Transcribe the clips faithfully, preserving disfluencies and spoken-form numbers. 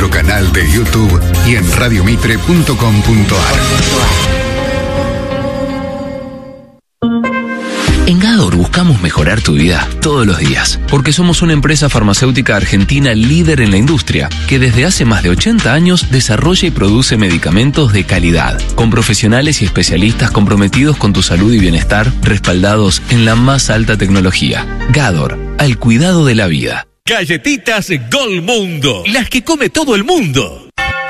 nuestro canal de YouTube y en radio mitre punto com punto ar. En Gador buscamos mejorar tu vida todos los días, porque somos una empresa farmacéutica argentina líder en la industria, que desde hace más de ochenta años desarrolla y produce medicamentos de calidad, con profesionales y especialistas comprometidos con tu salud y bienestar, respaldados en la más alta tecnología. Gador, al cuidado de la vida. Galletitas Golmundo, las que come todo el mundo.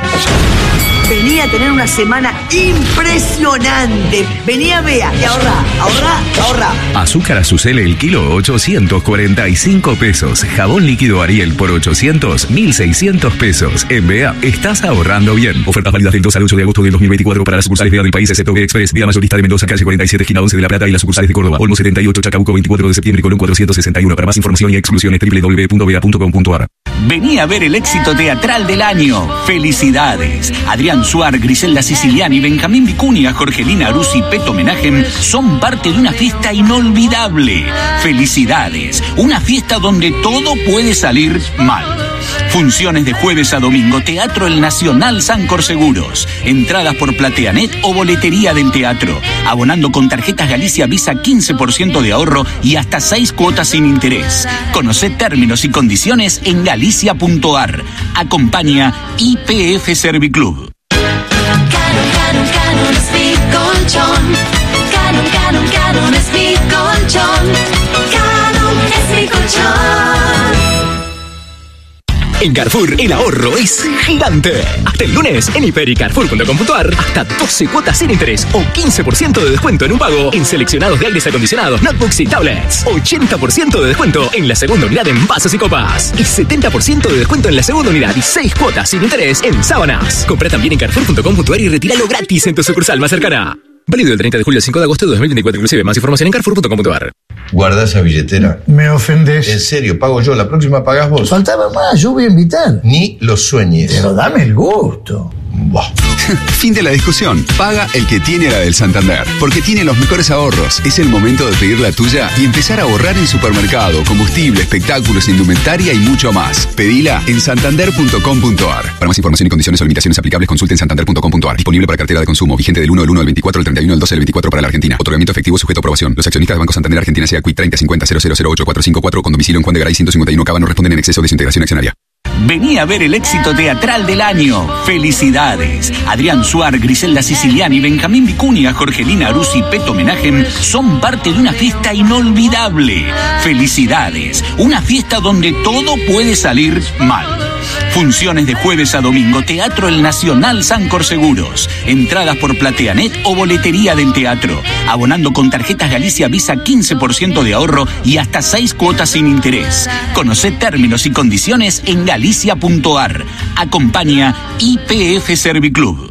Vení a tener una semana impresionante. Vení a Bea y ahorrá, ahorrá, ahorrá. Azúcar Azucena el kilo, ochocientos cuarenta y cinco pesos. Jabón líquido Ariel por ochocientos, mil seiscientos pesos. En Bea estás ahorrando bien. Ofertas válidas del dos al ocho de agosto de dos mil veinticuatro para las sucursales Bea del país, excepto Bea Express, Vía Mayorista de Mendoza, calle cuarenta y siete, esquina once de La Plata, y las sucursales de Córdoba, Olmo setenta y ocho, Chacabuco veinticuatro de septiembre, Colón cuatrocientos sesenta y uno. Para más información y exclusiones, doble u doble u doble u punto bea punto com punto ar. Vení a ver el éxito teatral del año. ¡Felicidades! Adrián Suar, Griselda Siciliani, Benjamín Vicuña, Jorgelina Aruz y Peto Menahem son parte de una fiesta inolvidable. ¡Felicidades! Una fiesta donde todo puede salir mal. Funciones de jueves a domingo, Teatro El Nacional Sancor Seguros. Entradas por Plateanet o boletería del teatro. Abonando con tarjetas Galicia Visa quince por ciento de ahorro y hasta seis cuotas sin interés. Conocé términos y condiciones en galicia punto ar. Acompaña I P F Serviclub. Canon, Canon, Canon es mi colchón. Canon, Canon, Canon es mi colchón. Canon es mi colchón. En Carrefour el ahorro es gigante. Hasta el lunes en hiper y carrefour punto com punto ar hasta doce cuotas sin interés o quince por ciento de descuento en un pago en seleccionados de aires acondicionados, notebooks y tablets. ochenta por ciento de descuento en la segunda unidad en vasos y copas. Y setenta por ciento de descuento en la segunda unidad y seis cuotas sin interés en sábanas. Compra también en carrefour punto com punto ar y retíralo gratis en tu sucursal más cercana. Válido del treinta de julio al cinco de agosto de dos mil veinticuatro inclusive. Más información en carrefour punto com punto ar. Guarda esa billetera. Me ofendes. En serio, pago yo. La próxima pagás vos. Faltaba más, yo voy a invitar. Ni lo sueñes. Pero dame el gusto. Buah. Fin de la discusión. Paga el que tiene la del Santander, porque tiene los mejores ahorros. Es el momento de pedir la tuya y empezar a ahorrar en supermercado, combustible, espectáculos, indumentaria y mucho más. Pedila en santander punto com punto ar. Para más información y condiciones o limitaciones aplicables, consulte en santander punto com punto ar. Disponible para cartera de consumo, vigente del uno del uno al veinticuatro, el treinta y uno del doce del veinticuatro para la Argentina. Otorgamiento efectivo sujeto a aprobación. Los accionistas de Banco Santander Argentina S A Q treinta cincuenta cero cero cero ocho cuatro cinco cuatro con domicilio en Juan de Garay ciento cincuenta y uno Cava no responden en exceso de su integración accionaria. Vení a ver el éxito teatral del año. ¡Felicidades! Adrián Suar, Griselda Siciliani, Benjamín Vicuña, Jorgelina Aruz y Peto Menahem son parte de una fiesta inolvidable. ¡Felicidades! Una fiesta donde todo puede salir mal. Funciones de jueves a domingo, Teatro El Nacional Sancor Seguros. Entradas por Plateanet o boletería del teatro. Abonando con tarjetas Galicia Visa quince por ciento de ahorro y hasta seis cuotas sin interés. Conocé términos y condiciones en galicia punto ar. Acompaña I P F Serviclub.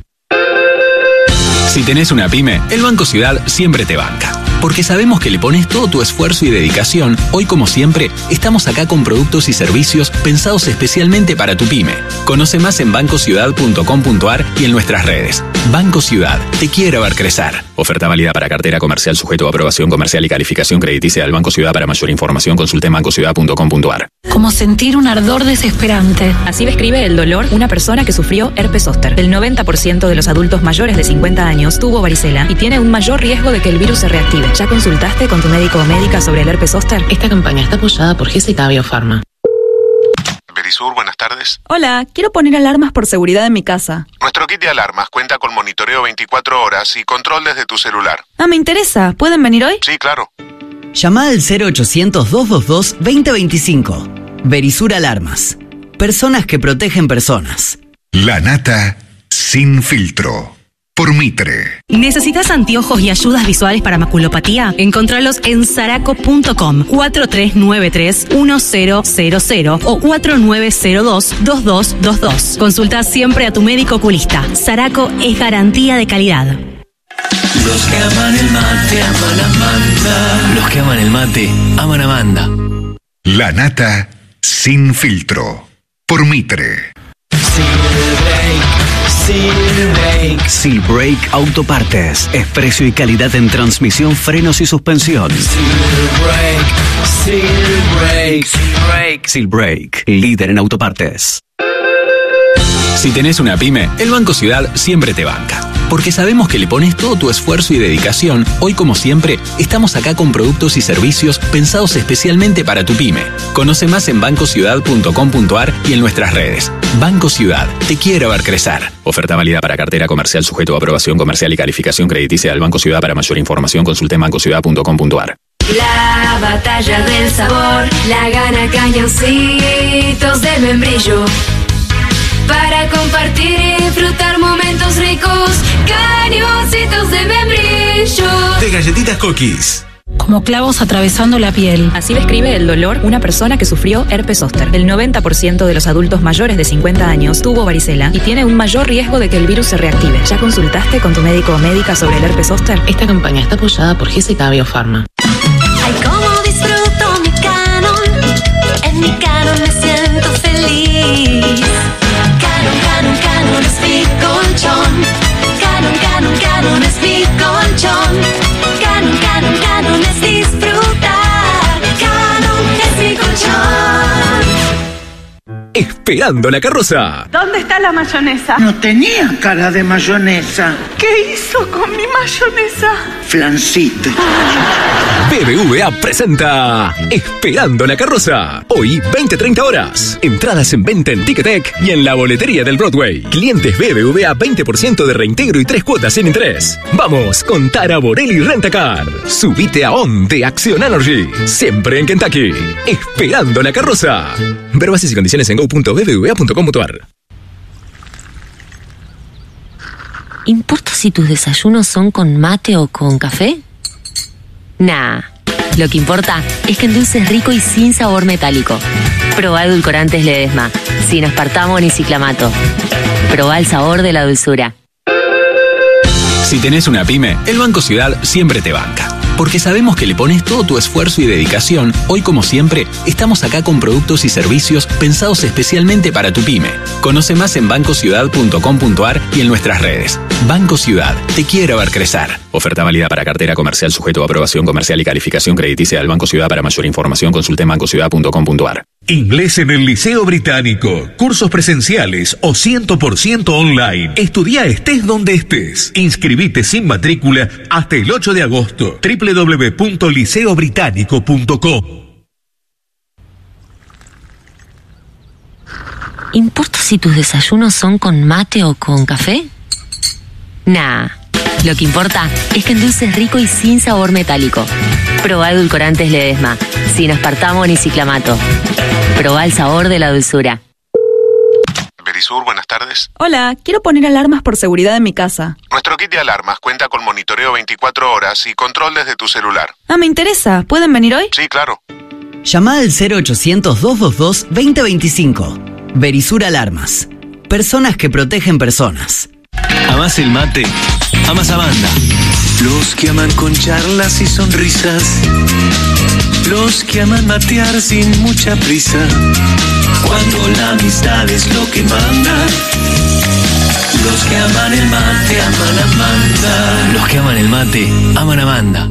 Si tenés una pyme, el Banco Ciudad siempre te banca. Porque sabemos que le pones todo tu esfuerzo y dedicación. Hoy, como siempre, estamos acá con productos y servicios pensados especialmente para tu pyme. Conoce más en banco ciudad punto com punto ar y en nuestras redes. Banco Ciudad, te quiere ver crecer. Oferta válida para cartera comercial sujeto a aprobación comercial y calificación crediticia del Banco Ciudad. Para mayor información, consulte en banco ciudad punto com punto ar. Como sentir un ardor desesperante. Así describe el dolor una persona que sufrió herpes zóster. El noventa por ciento de los adultos mayores de cincuenta años tuvo varicela y tiene un mayor riesgo de que el virus se reactive. ¿Ya consultaste con tu médico o médica sobre el herpes zóster? Esta campaña está apoyada por G S K Biofarma. Verisur, buenas tardes. Hola, quiero poner alarmas por seguridad en mi casa. Nuestro kit de alarmas cuenta con monitoreo veinticuatro horas y control desde tu celular. Ah, me interesa. ¿Pueden venir hoy? Sí, claro. Llama al cero ochocientos, doscientos veintidós, veinte veinticinco. Verisur Alarmas. Personas que protegen personas. La nata sin filtro. Por Mitre. ¿Necesitas anteojos y ayudas visuales para maculopatía? Encontralos en saraco punto com, cuatro tres nueve tres, uno cero cero cero o cuatro nueve cero dos, dos dos dos dos. Consulta siempre a tu médico oculista. Saraco es garantía de calidad. Los que aman el mate, aman a Amanda. Los que aman el mate, aman a Amanda. La nata sin filtro. Por Mitre. Silbrake. Silbrake Autopartes. Es precio y calidad en transmisión, frenos y suspensión. Silbrake. Silbrake. Silbrake. Silbrake. Líder en autopartes. Si tenés una pyme, el Banco Ciudad siempre te banca. Porque sabemos que le pones todo tu esfuerzo y dedicación, hoy como siempre, estamos acá con productos y servicios pensados especialmente para tu pyme. Conoce más en banco ciudad punto com punto a r y en nuestras redes. Banco Ciudad, te quiero ver crecer. Oferta válida para cartera comercial sujeto a aprobación comercial y calificación crediticia del Banco Ciudad. Para mayor información consulte en banco ciudad punto com punto a r. La batalla del sabor la gana Cañoncitos de Membrillo. Para compartir y disfrutar momentos ricos, Cañoncitos de Membrillo. De galletitas Cookies. Como clavos atravesando la piel. Así describe el dolor una persona que sufrió herpes zóster. El noventa por ciento de los adultos mayores de cincuenta años tuvo varicela y tiene un mayor riesgo de que el virus se reactive. ¿Ya consultaste con tu médico o médica sobre el herpes zóster? Esta campaña está apoyada por G S K Biofarma. Ay, cómo disfruto mi Canon. En mi Canon me siento feliz. Canon, Canon, Canon es mi colchón. Canon, Canon, Canon es mi colchón. Canon, Canon, Canon es disfrutar. Canon es mi colchón. Esperando la carroza. ¿Dónde está la mayonesa? No tenía cara de mayonesa. ¿Qué hizo con mi mayonesa? Flancita. B B V A presenta Esperando la carroza. Hoy, veinte a treinta horas. Entradas en venta en Ticketek y en la boletería del Broadway. Clientes B B V A veinte por ciento de reintegro y tres cuotas sin interés. Vamos con Tara Borelli Rentacar. Subite a On de Action Energy. Siempre en Kentucky. Esperando la carroza. Ver bases y condiciones en go punto b b v a punto com punto a r. ¿Importa si tus desayunos son con mate o con café? Nah, lo que importa es que endulces rico y sin sabor metálico. Probá edulcorantes Ledesma, sin aspartamo ni ciclamato. Probá el sabor de la dulzura. Si tenés una pyme, el Banco Ciudad siempre te banca. Porque sabemos que le pones todo tu esfuerzo y dedicación, hoy como siempre, estamos acá con productos y servicios pensados especialmente para tu pyme. Conoce más en banco ciudad punto com punto a r y en nuestras redes. Banco Ciudad, te quiero ver crecer. Oferta válida para cartera comercial sujeto a aprobación comercial y calificación crediticia del Banco Ciudad. Para mayor información consulte en banco ciudad punto com punto a r. Inglés en el Liceo Británico. Cursos presenciales o cien por ciento online. Estudia estés donde estés. Inscribite sin matrícula hasta el ocho de agosto. doble u doble u doble u punto liceo británico punto com. ¿Importa si tus desayunos son con mate o con café? Nah, lo que importa es que endulces rico y sin sabor metálico. Probá edulcorantes Ledesma, sin aspartamo ni ciclamato. Probá el sabor de la dulzura. Verisur, buenas tardes. Hola, quiero poner alarmas por seguridad en mi casa. Nuestro kit de alarmas cuenta con monitoreo veinticuatro horas y control desde tu celular. Ah, me interesa. ¿Pueden venir hoy? Sí, claro. Llama al cero ochocientos, doscientos veintidós, veinte veinticinco. Verisur Alarmas. Personas que protegen personas. ¿Amás el mate? ¿Amas a banda? Los que aman con charlas y sonrisas. Los que aman matear sin mucha prisa. Cuando la amistad es lo que manda. Los que aman el mate aman a banda. Los que aman el mate aman a banda.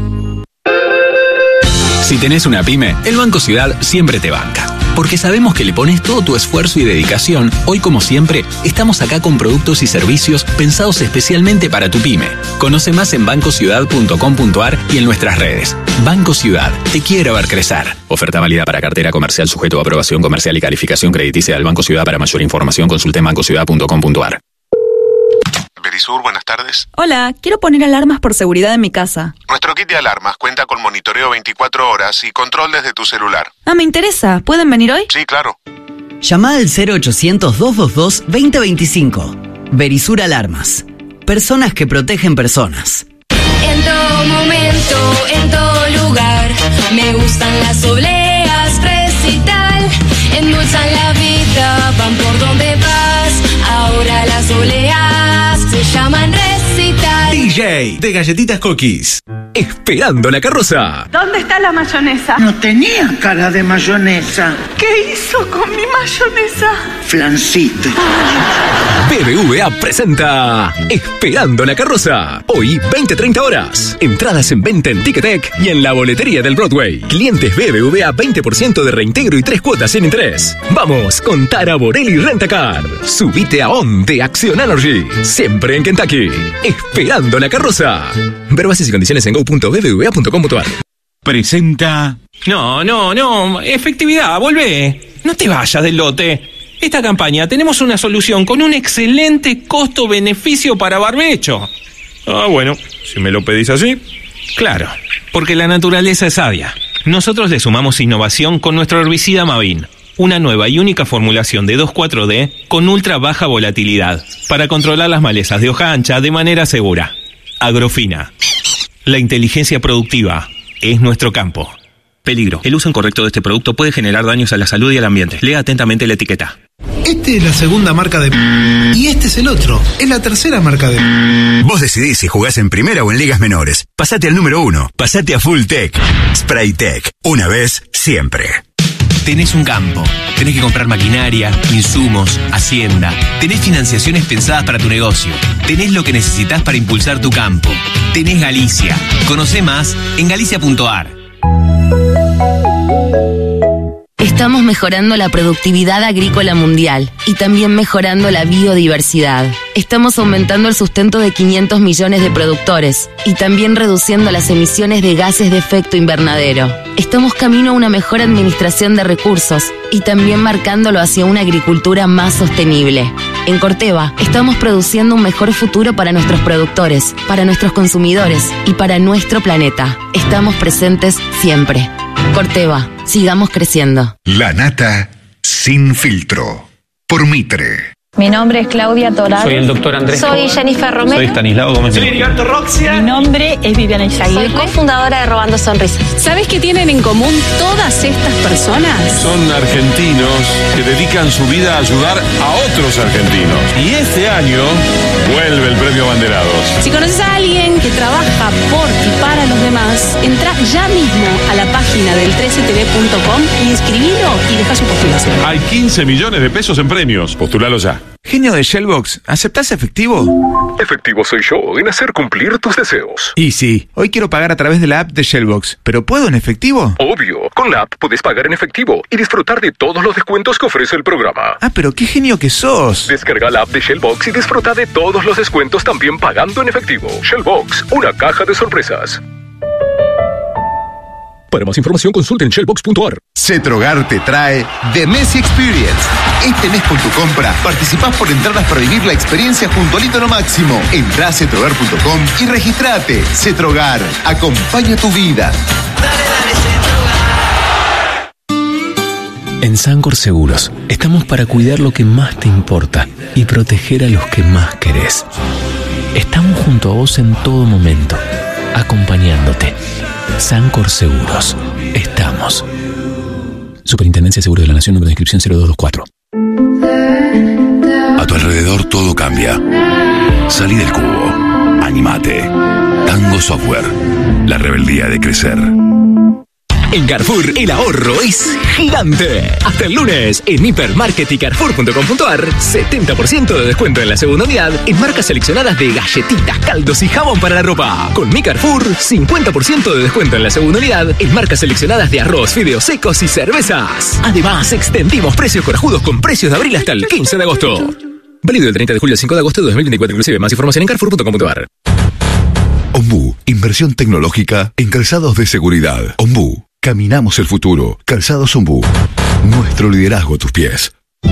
Si tenés una pyme, el Banco Ciudad siempre te banca. Porque sabemos que le pones todo tu esfuerzo y dedicación, hoy como siempre, estamos acá con productos y servicios pensados especialmente para tu pyme. Conoce más en banco ciudad punto com punto a r y en nuestras redes. Banco Ciudad, te quiero ver crecer. Oferta válida para cartera comercial sujeto a aprobación comercial y calificación crediticia del Banco Ciudad. Para mayor información consulte en banco ciudad punto com punto a r. Verisur, buenas tardes. Hola, quiero poner alarmas por seguridad en mi casa. Nuestro kit de alarmas cuenta con monitoreo veinticuatro horas y control desde tu celular. Ah, me interesa. ¿Pueden venir hoy? Sí, claro. Llama al cero ochocientos, doscientos veintidós, veinte veinticinco. Verisur Alarmas. Personas que protegen personas. En todo momento, en todo lugar, me gustan las obleas, recital. Endulzan la vida, van por donde vas. Ahora las oleas se llaman recital. D J de galletitas Cookies. Esperando la carroza. ¿Dónde está la mayonesa? No tenía cara de mayonesa. ¿Qué hizo con mi mayonesa? Flancita. B B V A presenta Esperando la Carroza. Hoy, veinte a treinta horas. Entradas en venta en Ticketek y en la boletería del Broadway. Clientes B B V A veinte por ciento de reintegro y tres cuotas sin interés. Vamos con Tara Borelli Rentacar. Subite a On de Action Energy. Siempre en Kentucky. Esperando la Carroza. Ver bases y condiciones en go punto b b v a punto com punto a r. Presenta... No, no, no. Efectividad, volvé. No te vayas del lote. Esta campaña tenemos una solución con un excelente costo-beneficio para barbecho. Ah, bueno, si me lo pedís así. Claro, porque la naturaleza es sabia. Nosotros le sumamos innovación con nuestro herbicida Mavin. Una nueva y única formulación de dos cuatro D con ultra baja volatilidad para controlar las malezas de hoja ancha de manera segura. Agrofina. La inteligencia productiva es nuestro campo. Peligro. El uso incorrecto de este producto puede generar daños a la salud y al ambiente. Lea atentamente la etiqueta. Este es la segunda marca de... Y este es el otro. Es la tercera marca de... Vos decidís si jugás en primera o en ligas menores. Pasate al número uno. Pasate a Full Tech. Spraytech. Una vez, siempre. Tenés un campo. Tenés que comprar maquinaria, insumos, hacienda. Tenés financiaciones pensadas para tu negocio. Tenés lo que necesitas para impulsar tu campo. Tenés Galicia. Conocé más en galicia punto a r. Estamos mejorando la productividad agrícola mundial y también mejorando la biodiversidad. Estamos aumentando el sustento de quinientos millones de productores y también reduciendo las emisiones de gases de efecto invernadero. Estamos camino a una mejor administración de recursos y también marcándolo hacia una agricultura más sostenible. En Corteva, estamos produciendo un mejor futuro para nuestros productores, para nuestros consumidores y para nuestro planeta. Estamos presentes siempre. Corteva, sigamos creciendo. La nata sin filtro. Por Mitre. Mi nombre es Claudia Toral. Soy el doctor Andrés. Soy Jennifer Romero. Soy Estanislao Gómez. Soy Heriberto Roxia. Mi nombre es Viviana Izaguirre. Soy cofundadora de Robando Sonrisas. ¿Sabes qué tienen en común todas estas personas? Son argentinos que dedican su vida a ayudar a otros argentinos. Y este año vuelve el premio Banderados. Si conoces a alguien que trabaja por y para los demás, entra ya mismo a la página del trece t v punto com y inscribilo y deja su postulación. Hay quince millones de pesos en premios. Postulalo ya. Genio de Shellbox, ¿aceptás efectivo? Efectivo soy yo en hacer cumplir tus deseos. Y sí, hoy quiero pagar a través de la app de Shellbox, ¿pero puedo en efectivo? Obvio, con la app puedes pagar en efectivo y disfrutar de todos los descuentos que ofrece el programa. Ah, pero qué genio que sos. Descarga la app de Shellbox y disfruta de todos los descuentos también pagando en efectivo. Shellbox, una caja de sorpresas. Para más información consulten shellbox punto a r. Cetrogar te trae The Messi Experience. Este mes con tu compra participás por entradas para vivir la experiencia junto al ídolo máximo. Entrá a cetrogar punto com y registrate. Cetrogar, acompaña tu vida. En Sancor Seguros estamos para cuidar lo que más te importa y proteger a los que más querés. Estamos junto a vos en todo momento, acompañándote. Sancor Seguros. Estamos. Superintendencia de Seguros de la Nación, número de inscripción cero dos dos cuatro. A tu alrededor todo cambia. Salí del cubo. Animate. Tango Software. La rebeldía de crecer. En Carrefour, el ahorro es gigante. Hasta el lunes, en hipermarket y carrefour punto com punto a r, setenta por ciento de descuento en la segunda unidad en marcas seleccionadas de galletitas, caldos y jabón para la ropa. Con mi Carrefour, cincuenta por ciento de descuento en la segunda unidad en marcas seleccionadas de arroz, fideos secos y cervezas. Además, extendimos precios corajudos con precios de abril hasta el quince de agosto. Válido del treinta de julio al cinco de agosto de dos mil veinticuatro inclusive. Más información en carrefour punto com punto a r. Ombu, inversión tecnológica en calzados de seguridad. Ombu. Caminamos el futuro. Calzados Ombu. Nuestro liderazgo a tus pies.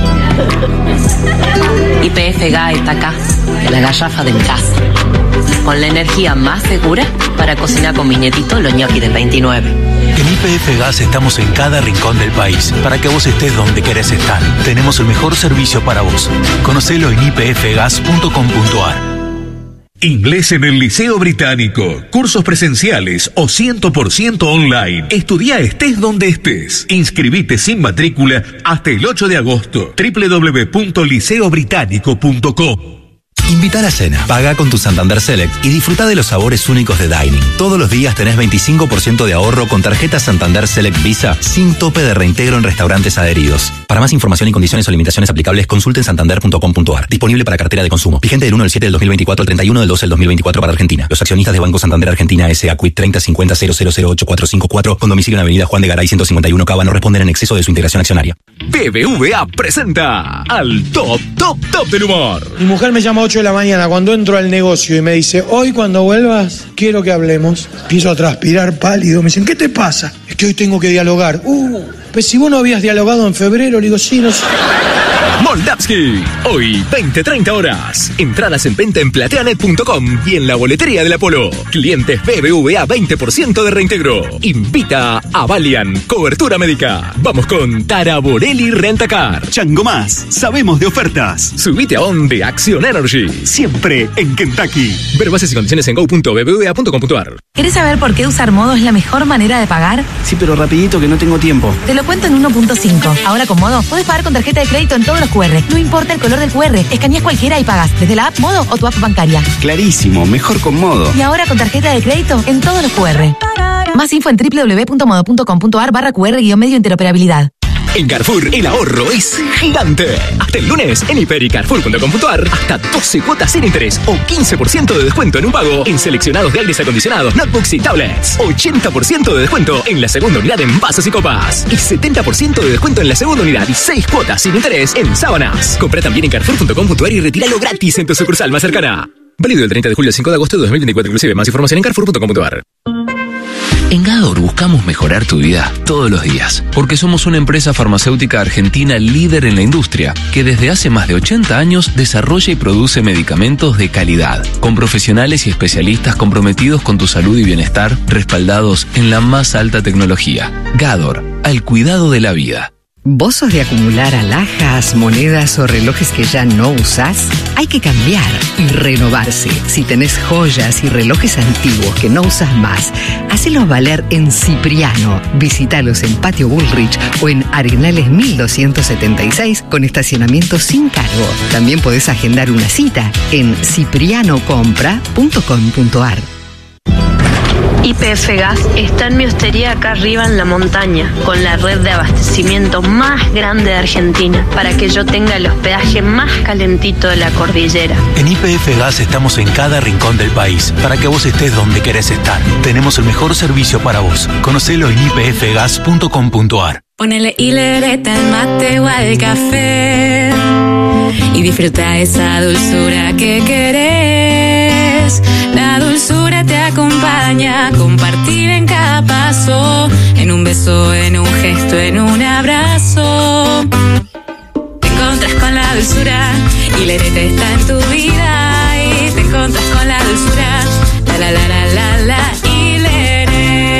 Y P F G A está acá, la garrafa de mi casa. Con la energía más segura para cocinar con mi nietito los ñoquis del veintinueve. En Y P F Gas estamos en cada rincón del país para que vos estés donde querés estar. Tenemos el mejor servicio para vos. Conocelo en i p f gas punto com punto a r. Inglés en el Liceo Británico. Cursos presenciales o cien por ciento online. Estudia estés donde estés. Inscribite sin matrícula hasta el ocho de agosto. doble u doble u doble u punto liceo británico punto com. Invita a la cena, paga con tu Santander Select y disfruta de los sabores únicos de Dining. Todos los días tenés veinticinco por ciento de ahorro con tarjeta Santander Select Visa sin tope de reintegro en restaurantes adheridos. Para más información y condiciones o limitaciones aplicables, consulten santander punto com punto a r. Disponible para cartera de consumo. Vigente del uno del siete del dos mil veinticuatro al treinta y uno del doce del dos mil veinticuatro para Argentina. Los accionistas de Banco Santander Argentina S A Quit treinta cincuenta cero cero cero ocho cuatro cinco cuatro con domicilio en Avenida Juan de Garay ciento cincuenta y uno Cava no responden en exceso de su integración accionaria. B B V A presenta al top, top, top del humor. Mi mujer me llama a ocho de la mañana cuando entro al negocio y me dice, hoy cuando vuelvas, quiero que hablemos. Empiezo a transpirar pálido. Me dicen, ¿qué te pasa? Es que hoy tengo que dialogar. Uh, pues si vos no habías dialogado en febrero, le digo, sí, no sé. Moldavsky, hoy veinte treinta horas. Entradas en venta en plateanet punto com y en la boletería del Apolo. Clientes B B V A veinte por ciento de reintegro. Invita a Valian, cobertura médica. Vamos con Taraborelli Rentacar. Chango Más, sabemos de ofertas. Subite a On de Action Energy. Siempre en Kentucky. Ver bases y condiciones en go punto b b v a punto com punto a r. ¿Querés saber por qué usar Modo es la mejor manera de pagar? Sí, pero rapidito que no tengo tiempo. Te lo cuento en uno punto cinco. Ahora con Modo puedes pagar con tarjeta de crédito en todos los cu erre. No importa el color del cu erre, escaneas cualquiera y pagas desde la app Modo o tu app bancaria. Clarísimo, mejor con Modo. Y ahora con tarjeta de crédito en todos los cu erre. Más info en w w w punto modo punto com punto a r barra cu erre guión medio interoperabilidad. En Carrefour, el ahorro es gigante. Hasta el lunes, en hiper y carrefour punto com punto a r, hasta doce cuotas sin interés o quince por ciento de descuento en un pago en seleccionados de aires acondicionados, notebooks y tablets. ochenta por ciento de descuento en la segunda unidad en vasos y copas. Y setenta por ciento de descuento en la segunda unidad y seis cuotas sin interés en sábanas. Compra también en carrefour punto com punto a r y retíralo gratis en tu sucursal más cercana. Válido del treinta de julio al cinco de agosto de dos mil veinticuatro inclusive. Más información en carrefour punto com punto a r. En Gador buscamos mejorar tu vida todos los días, porque somos una empresa farmacéutica argentina líder en la industria, que desde hace más de ochenta años desarrolla y produce medicamentos de calidad, con profesionales y especialistas comprometidos con tu salud y bienestar, respaldados en la más alta tecnología. Gador, al cuidado de la vida. ¿Vos sos de acumular alhajas, monedas o relojes que ya no usás? Hay que cambiar y renovarse. Si tenés joyas y relojes antiguos que no usas más, hacelos valer en Cipriano. Visítalos en Patio Bullrich o en Arenales mil doscientos setenta y seis con estacionamiento sin cargo. También podés agendar una cita en cipriano compra punto com punto a r. Y P F Gas está en mi hostería acá arriba en la montaña, con la red de abastecimiento más grande de Argentina, para que yo tenga el hospedaje más calentito de la cordillera. En Y P F Gas estamos en cada rincón del país, para que vos estés donde querés estar. Tenemos el mejor servicio para vos. Conocelo en y p f gas punto com punto a r. Ponele hilereta al mate o al café y disfruta esa dulzura que querés. La dulzura te acompaña a compartir en cada paso, en un beso, en un gesto, en un abrazo. Te encontras con la dulzura y la Hilereta está en tu vida y te encontras con la dulzura. La la la la la la Hileret.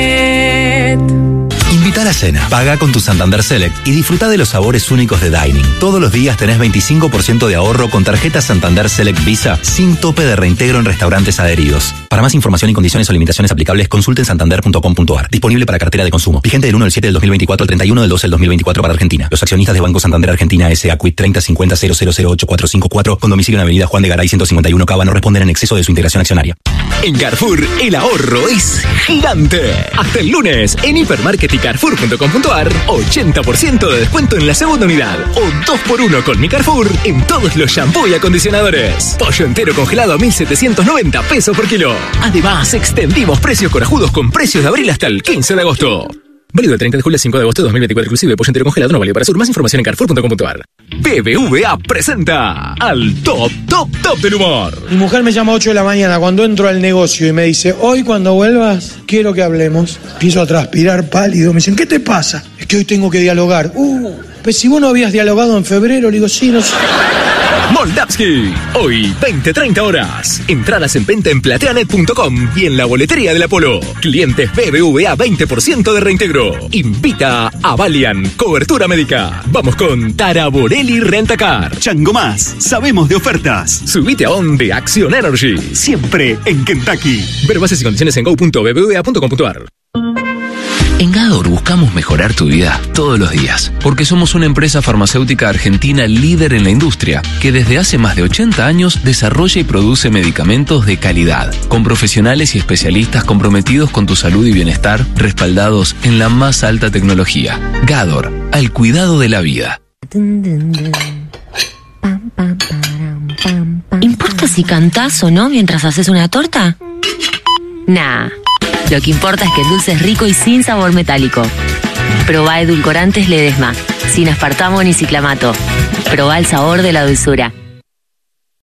Invita a la cena, paga con tu Santander Select y disfruta de los sabores únicos de Dining. Todos los días tenés veinticinco por ciento de ahorro con tarjeta Santander Select Visa sin tope de reintegro en restaurantes adheridos. Para más información y condiciones o limitaciones aplicables, consulten santander punto com punto a r. Disponible para cartera de consumo. Vigente del uno del siete del dos mil veinticuatro al treinta y uno del doce del dos mil veinticuatro para Argentina. Los accionistas de Banco Santander Argentina S A Quit treinta cincuenta cero cero cero ocho cuatro cinco cuatro con domicilio en Avenida Juan de Garay ciento cincuenta y uno Cava no responden en exceso de su integración accionaria. En Carrefour, el ahorro es gigante. Hasta el lunes, en hipermarket y carrefour punto com punto a r, ochenta por ciento de descuento en la segunda unidad o dos por uno con mi Carrefour en todos los shampoo y acondicionadores. Pollo entero congelado a mil setecientos noventa pesos por kilo. Además, extendimos precios corajudos con precios de abril hasta el quince de agosto. Válido del treinta de julio al cinco de agosto de dos mil veinticuatro inclusive. Pollo entero congelado no válido para sur. Más información en carrefour punto com punto a r. B B V A presenta al top, top, top del humor. Mi mujer me llama a ocho de la mañana cuando entro al negocio y me dice, hoy cuando vuelvas, quiero que hablemos. Empiezo a transpirar pálido. Me dicen, ¿qué te pasa? Es que hoy tengo que dialogar. Uh, pues si vos no habías dialogado en febrero, le digo, sí, no sé. Moldavsky, hoy veinte treinta horas. Entradas en venta en plateanet punto com y en la boletería del Apolo. Clientes B B V A veinte por ciento de reintegro. Invita a Valian, cobertura médica. Vamos con Taraborelli Rentacar. Chango Más, sabemos de ofertas. Subite a On de Action Energy. Siempre en Kentucky. Ver bases y condiciones en go punto b b v a punto com punto a r. En Gador buscamos mejorar tu vida todos los días, porque somos una empresa farmacéutica argentina líder en la industria, que desde hace más de ochenta años desarrolla y produce medicamentos de calidad, con profesionales y especialistas comprometidos con tu salud y bienestar, respaldados en la más alta tecnología. Gador, al cuidado de la vida. ¿Importa si cantás o no mientras haces una torta? Nah. Lo que importa es que el dulce es rico y sin sabor metálico. Probá edulcorantes Ledesma, sin aspartamo ni ciclamato. Probá el sabor de la dulzura.